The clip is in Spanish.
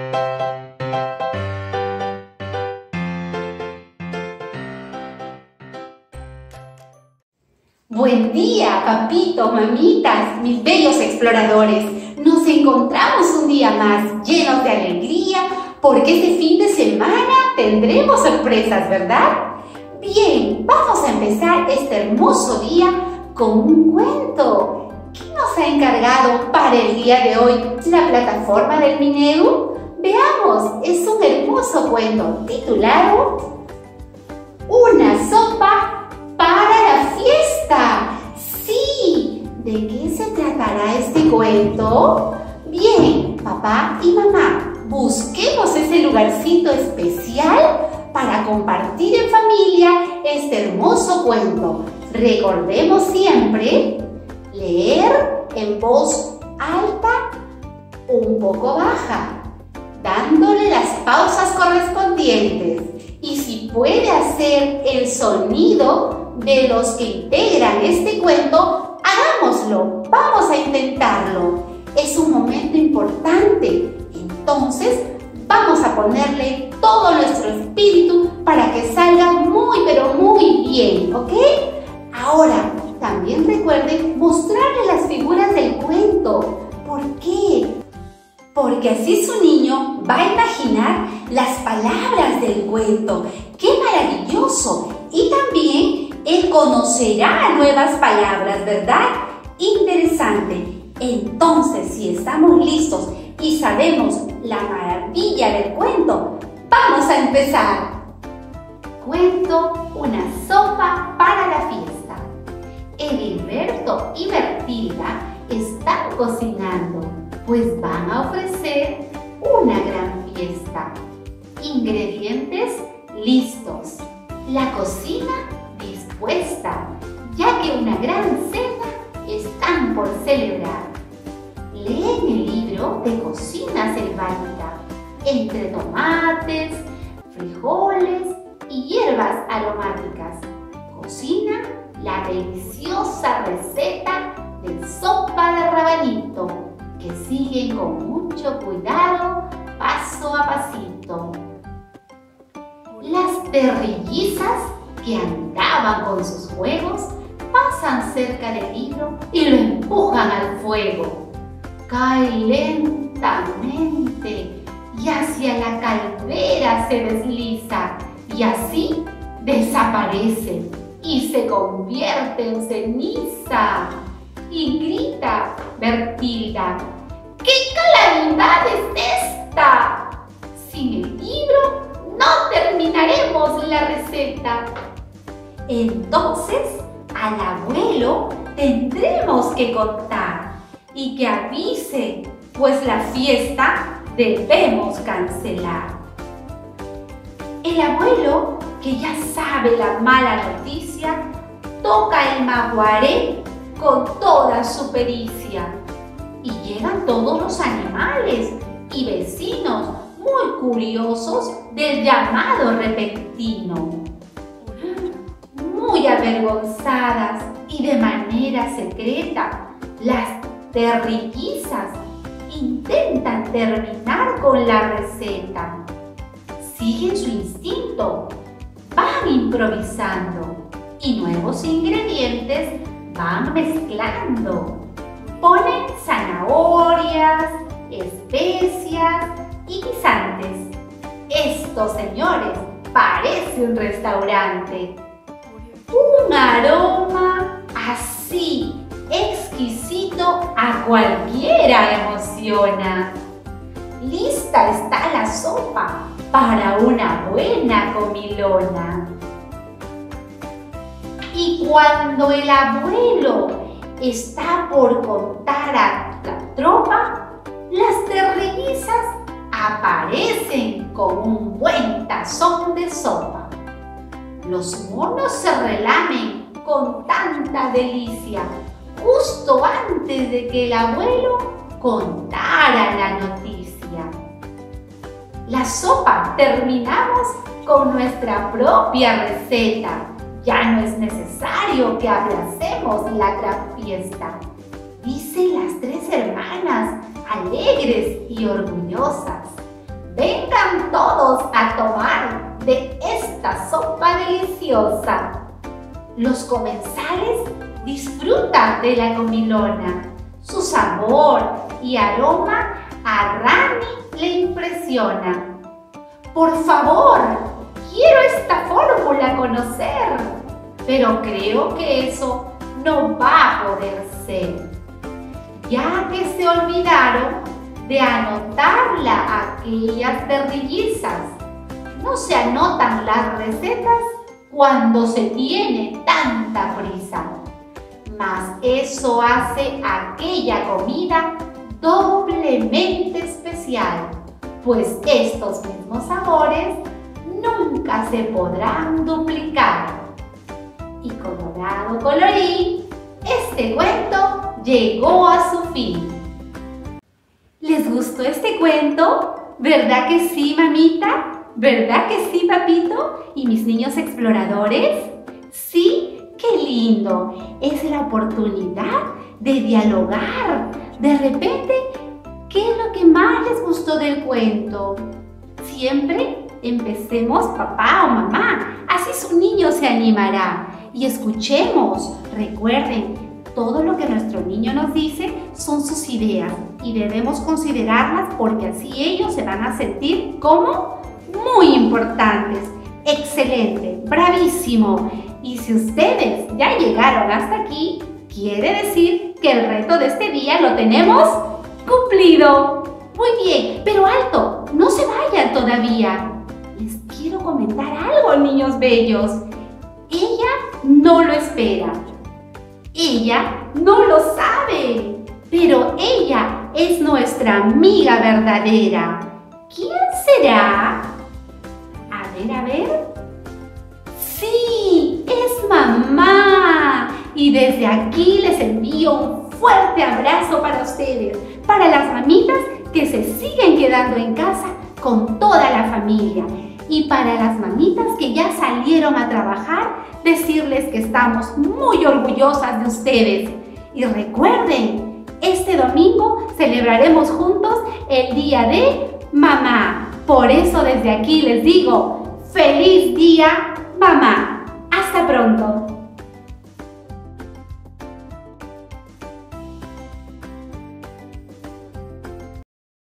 Buen día, papitos, mamitas, mis bellos exploradores. Nos encontramos un día más llenos de alegría porque este fin de semana tendremos sorpresas, ¿verdad? Bien, vamos a empezar este hermoso día con un cuento. ¿Quién nos ha encargado para el día de hoy la plataforma del Minedu? Veamos, es un hermoso cuento titulado Una sopa para la fiesta. Sí, ¿de qué se tratará este cuento? Bien, papá y mamá, busquemos ese lugarcito especial para compartir en familia este hermoso cuento. Recordemos siempre leer en voz alta, un poco baja, dándole las pausas correspondientes. Y si puede hacer el sonido de los que integran este cuento, hagámoslo, vamos a intentarlo. Es un momento importante, entonces vamos a ponerle todo nuestro espíritu para que salga muy pero muy bien, ¿ok? Ahora, también recuerden mostrarle las figuras del cuento. ¿Por qué? Porque así su niño va a imaginar las palabras del cuento. ¡Qué maravilloso! Y también él conocerá nuevas palabras, ¿verdad? Interesante. Entonces, si estamos listos y sabemos la maravilla del cuento, vamos a empezar. Cuento Una sopa para la fiesta. Edilberto y Bertilda están cocinando, pues van a ofrecer una gran fiesta. Ingredientes listos. La cocina dispuesta, ya que una gran cena están por celebrar. Leen el libro de cocina selvática, entre tomates, frijoles y hierbas aromáticas. Cocina la deliciosa receta de sopa de rabanito, que siguen con mucho cuidado, paso a pasito. Las terrillizas que andaban con sus juegos pasan cerca del libro y lo empujan al fuego. Cae lentamente y hacia la caldera se desliza y así desaparece y se convierte en ceniza. Y grita Bertilda: ¿qué calamidad es esta? Sin el libro no terminaremos la receta. Entonces al abuelo tendremos que contar y que avise, pues la fiesta debemos cancelar. El abuelo, que ya sabe la mala noticia, toca el maguaré con toda su pericia. Y llegan todos los animales y vecinos muy curiosos del llamado repentino. Muy avergonzadas y de manera secreta, las terrillizas intentan terminar con la receta. Siguen su instinto, van improvisando y nuevos ingredientes van mezclando. Ponen zanahorias, especias y guisantes. Esto, señores, parece un restaurante. Un aroma así exquisito a cualquiera emociona. Lista está la sopa para una buena comilona. Y cuando el abuelo está por contar a la tropa, las terrillizas aparecen con un buen tazón de sopa. Los monos se relamen con tanta delicia, justo antes de que el abuelo contara la noticia. La sopa terminamos con nuestra propia receta. Ya no es necesario que abracemos la gran fiesta. Dicen las tres hermanas, alegres y orgullosas. vengan todos a tomar de esta sopa deliciosa. Los comensales disfrutan de la comilona. Su sabor y aroma a Rani le impresiona. Por favor, quiero esta fórmula conocer, pero creo que eso no va a poder ser, ya que se olvidaron de anotarla aquellas perrillizas. No se anotan las recetas cuando se tiene tanta prisa, mas eso hace aquella comida doblemente especial, pues estos mismos sabores nunca se podrán duplicar. Y como dado colorín, este cuento llegó a su fin. ¿Les gustó este cuento? ¿Verdad que sí, mamita? ¿Verdad que sí, papito? ¿Y mis niños exploradores? Sí, qué lindo. Es la oportunidad de dialogar. De repente, ¿qué es lo que más les gustó del cuento? Siempre empecemos papá o mamá. Así su niño se animará. Y escuchemos. Recuerden, todo lo que nuestro niño nos dice son sus ideas y debemos considerarlas porque así ellos se van a sentir como muy importantes. Excelente, bravísimo. Y si ustedes ya llegaron hasta aquí, quiere decir que el reto de este día lo tenemos cumplido. Muy bien, pero alto, no se vayan todavía. Les quiero comentar algo, niños bellos. Ella no lo espera. Ella no lo sabe, pero ella es nuestra amiga verdadera. ¿Quién será? A ver. ¡Sí! ¡Es mamá! Y desde aquí les envío un fuerte abrazo para ustedes, para las mamitas que se siguen quedando en casa con toda la familia. Y para las mamitas que ya salieron a trabajar, decirles que estamos muy orgullosas de ustedes. Y recuerden, este domingo celebraremos juntos el Día de Mamá. Por eso desde aquí les digo, ¡feliz día, mamá! ¡Hasta pronto!